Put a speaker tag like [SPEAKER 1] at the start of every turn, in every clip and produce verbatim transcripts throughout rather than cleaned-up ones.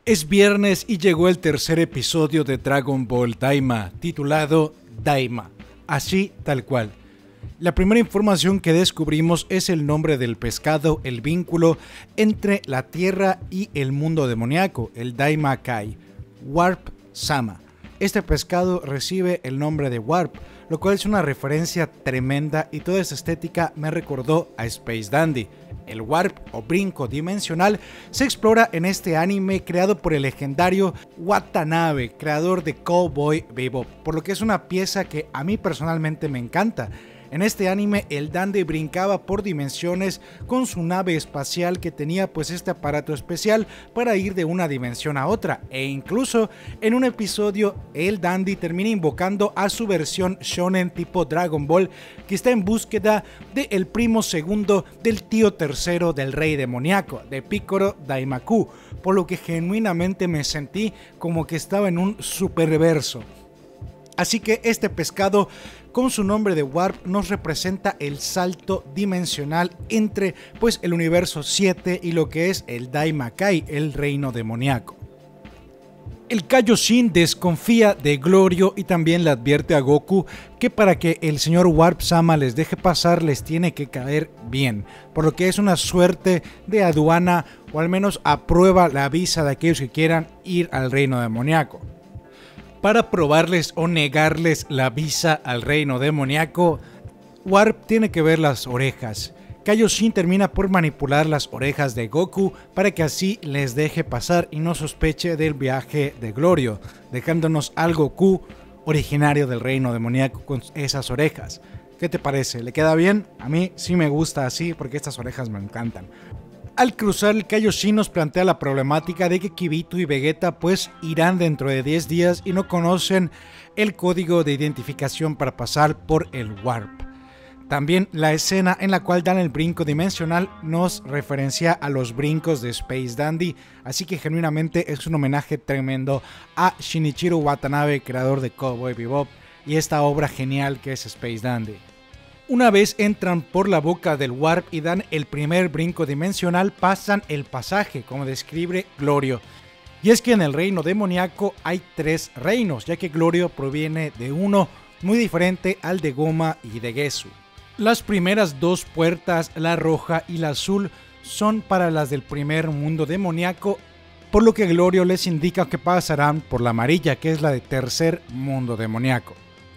[SPEAKER 1] Es viernes y llegó el tercer episodio de Dragon Ball Daima, titulado Daima, así tal cual. La primera información que descubrimos es el nombre del pescado, el vínculo entre la Tierra y el mundo demoníaco, el Daima Kai, Warp Sama. Este pescado recibe el nombre de Warp, lo cual es una referencia tremenda y toda esa estética me recordó a Space Dandy. El Warp o brinco dimensional se explora en este anime creado por el legendario Watanabe, creador de Cowboy Bebop, por lo que es una pieza que a mí personalmente me encanta. En este anime el Dandy brincaba por dimensiones con su nave espacial que tenía pues este aparato especial para ir de una dimensión a otra, e incluso en un episodio el Dandy termina invocando a su versión shonen tipo Dragon Ball, que está en búsqueda del primo segundo del tío tercero del rey demoníaco, de Picoro Daimaku, por lo que genuinamente me sentí como que estaba en un superverso. Así que este pescado, con su nombre de Warp, nos representa el salto dimensional entre pues el universo siete y lo que es el Daima Kai, el reino demoníaco. El Kaioshin desconfía de Glorio y también le advierte a Goku que para que el señor Warp Sama les deje pasar les tiene que caer bien, por lo que es una suerte de aduana, o al menos aprueba la visa de aquellos que quieran ir al reino demoníaco. Para probarles o negarles la visa al reino demoníaco, Warp tiene que ver las orejas. Kaioshin termina por manipular las orejas de Goku para que así les deje pasar y no sospeche del viaje de Glorio, dejándonos al Goku originario del reino demoníaco con esas orejas. ¿Qué te parece? ¿Le queda bien? A mí sí me gusta así porque estas orejas me encantan. Al cruzar, el Kaioshin nos plantea la problemática de que Kibito y Vegeta pues irán dentro de diez días y no conocen el código de identificación para pasar por el Warp. También la escena en la cual dan el brinco dimensional nos referencia a los brincos de Space Dandy, así que genuinamente es un homenaje tremendo a Shinichiro Watanabe, creador de Cowboy Bebop, y esta obra genial que es Space Dandy. Una vez entran por la boca del Warp y dan el primer brinco dimensional, pasan el pasaje, como describe Glorio. Y es que en el reino demoníaco hay tres reinos, ya que Glorio proviene de uno muy diferente al de Goma y de Gesu. Las primeras dos puertas, la roja y la azul, son para las del primer mundo demoníaco, por lo que Glorio les indica que pasarán por la amarilla, que es la de tercer mundo demoníaco.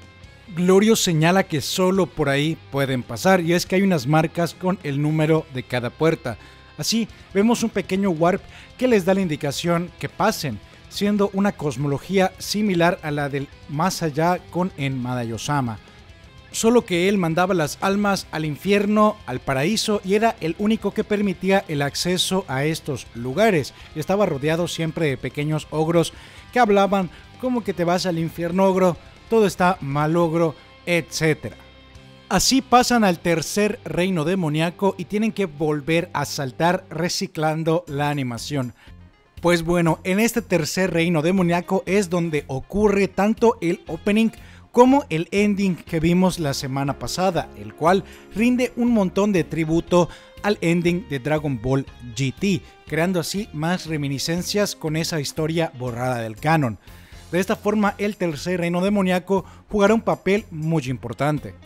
[SPEAKER 1] Glorio señala que solo por ahí pueden pasar, y es que hay unas marcas con el número de cada puerta. Así vemos un pequeño Warp que les da la indicación que pasen, siendo una cosmología similar a la del más allá con en Madayosama. Solo que él mandaba las almas al infierno, al paraíso, y era el único que permitía el acceso a estos lugares. Y estaba rodeado siempre de pequeños ogros que hablaban como que te vas al infierno, ogro, todo está malogro, etcétera. Así pasan al tercer reino demoníaco y tienen que volver a saltar reciclando la animación. Pues bueno, en este tercer reino demoníaco es donde ocurre tanto el opening como el ending que vimos la semana pasada, el cual rinde un montón de tributo al ending de Dragon Ball G T, creando así más reminiscencias con esa historia borrada del canon. De esta forma, el tercer reino demoníaco jugará un papel muy importante.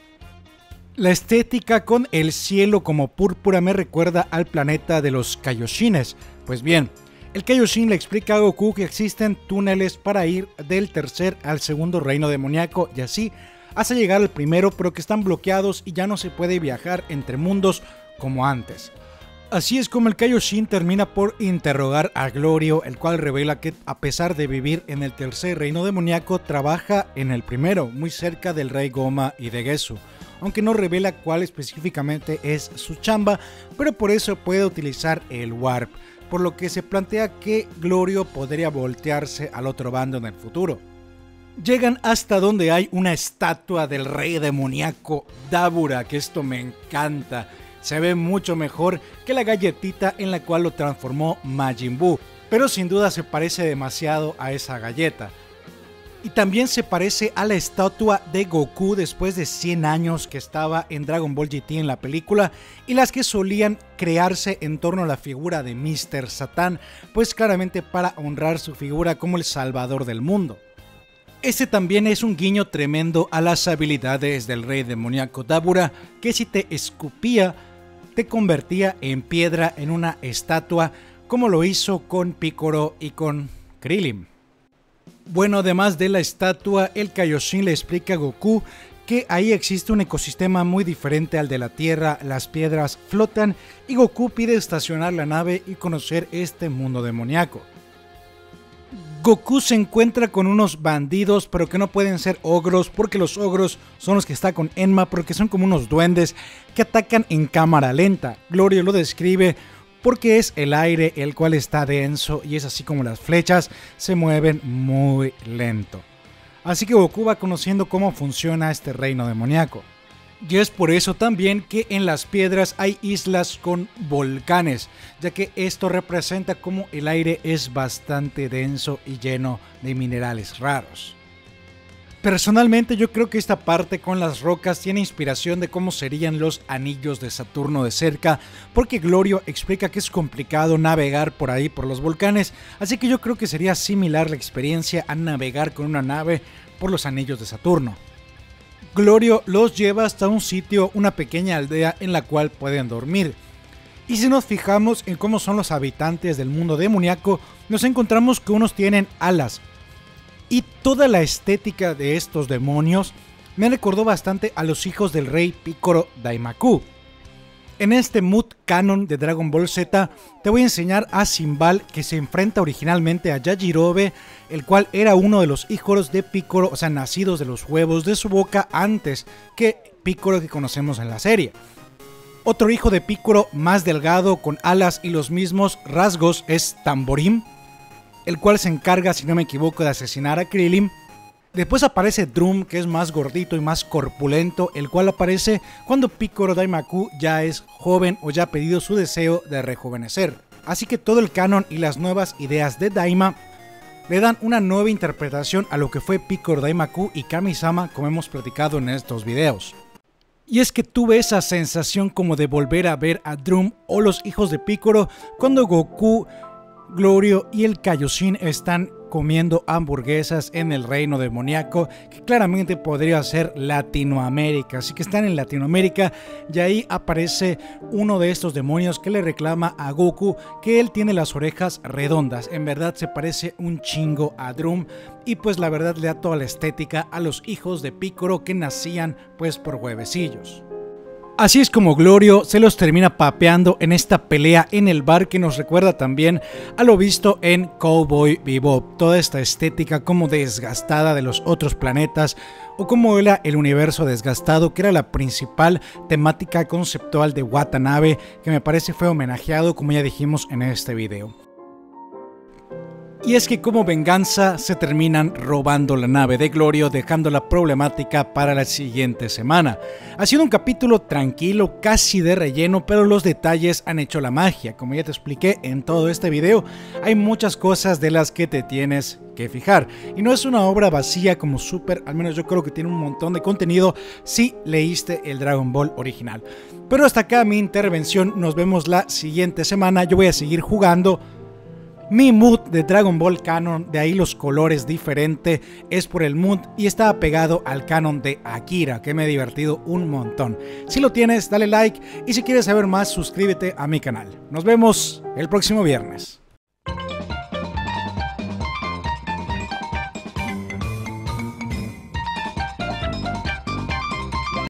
[SPEAKER 1] La estética con el cielo como púrpura me recuerda al planeta de los Kaioshines. Pues bien, el Kaioshin le explica a Goku que existen túneles para ir del tercer al segundo reino demoníaco y así hasta llegar al primero, pero que están bloqueados y ya no se puede viajar entre mundos como antes. Así es como el Kaioshin termina por interrogar a Glorio, el cual revela que a pesar de vivir en el tercer reino demoníaco, trabaja en el primero, muy cerca del rey Goma y de Gesu, aunque no revela cuál específicamente es su chamba, pero por eso puede utilizar el Warp, por lo que se plantea que Glorio podría voltearse al otro bando en el futuro. Llegan hasta donde hay una estatua del rey demoníaco Dabura, que esto me encanta. Se ve mucho mejor que la galletita en la cual lo transformó Majin Buu, pero sin duda se parece demasiado a esa galleta. Y también se parece a la estatua de Goku después de cien años que estaba en Dragon Ball G T en la película, y las que solían crearse en torno a la figura de míster Satan, pues claramente para honrar su figura como el salvador del mundo. Este también es un guiño tremendo a las habilidades del rey demoníaco Dabura, que si te escupía, te convertía en piedra en una estatua, como lo hizo con Piccolo y con Krillin. Bueno, además de la estatua, el Kaioshin le explica a Goku que ahí existe un ecosistema muy diferente al de la Tierra, las piedras flotan y Goku pide estacionar la nave y conocer este mundo demoníaco. Goku se encuentra con unos bandidos, pero que no pueden ser ogros, porque los ogros son los que está con Enma, porque son como unos duendes que atacan en cámara lenta. Glorio lo describe porque es el aire el cual está denso y es así como las flechas se mueven muy lento. Así que Goku va conociendo cómo funciona este reino demoníaco. Y es por eso también que en las piedras hay islas con volcanes, ya que esto representa cómo el aire es bastante denso y lleno de minerales raros. Personalmente yo creo que esta parte con las rocas tiene inspiración de cómo serían los anillos de Saturno de cerca, porque Glorio explica que es complicado navegar por ahí por los volcanes, así que yo creo que sería similar la experiencia a navegar con una nave por los anillos de Saturno. Glorio los lleva hasta un sitio, una pequeña aldea en la cual pueden dormir. Y si nos fijamos en cómo son los habitantes del mundo demoníaco, nos encontramos que unos tienen alas. Y toda la estética de estos demonios me recordó bastante a los hijos del rey Picoro Daimaku. En este mood canon de Dragon Ball Z te voy a enseñar a Simbal, que se enfrenta originalmente a Yajirobe, el cual era uno de los hijos de Picoro, o sea, nacidos de los huevos de su boca antes que Picoro que conocemos en la serie. Otro hijo de Picoro más delgado, con alas y los mismos rasgos, es Tamborim, el cual se encarga, si no me equivoco, de asesinar a Krillin. Después aparece Drum, que es más gordito y más corpulento, el cual aparece cuando Picoro Daimaku ya es joven o ya ha pedido su deseo de rejuvenecer. Así que todo el canon y las nuevas ideas de Daima le dan una nueva interpretación a lo que fue Picoro Daimaku y Kami-sama, como hemos platicado en estos videos. Y es que tuve esa sensación como de volver a ver a Drum o los hijos de Picoro cuando Goku, Glorio y el Kaioshin están comiendo hamburguesas en el reino demoníaco, que claramente podría ser Latinoamérica. Así que están en Latinoamérica y ahí aparece uno de estos demonios que le reclama a Goku que él tiene las orejas redondas. En verdad se parece un chingo a Drum y pues la verdad le da toda la estética a los hijos de Picoro que nacían pues por huevecillos. Así es como Glorio se los termina papeando en esta pelea en el bar, que nos recuerda también a lo visto en Cowboy Bebop. Toda esta estética como desgastada de los otros planetas, o como era el universo desgastado, que era la principal temática conceptual de Watanabe, que me parece fue homenajeado, como ya dijimos en este video. Y es que como venganza se terminan robando la nave de Glorio, dejando la problemática para la siguiente semana. Ha sido un capítulo tranquilo, casi de relleno, pero los detalles han hecho la magia. Como ya te expliqué en todo este video, hay muchas cosas de las que te tienes que fijar. Y no es una obra vacía como Super, al menos yo creo que tiene un montón de contenido si leíste el Dragon Ball original. Pero hasta acá mi intervención, nos vemos la siguiente semana. Yo voy a seguir jugando mi mood de Dragon Ball Canon, de ahí los colores diferentes, es por el mood y está apegado al canon de Akira, que me he divertido un montón. Si lo tienes, dale like y si quieres saber más, suscríbete a mi canal. Nos vemos el próximo viernes.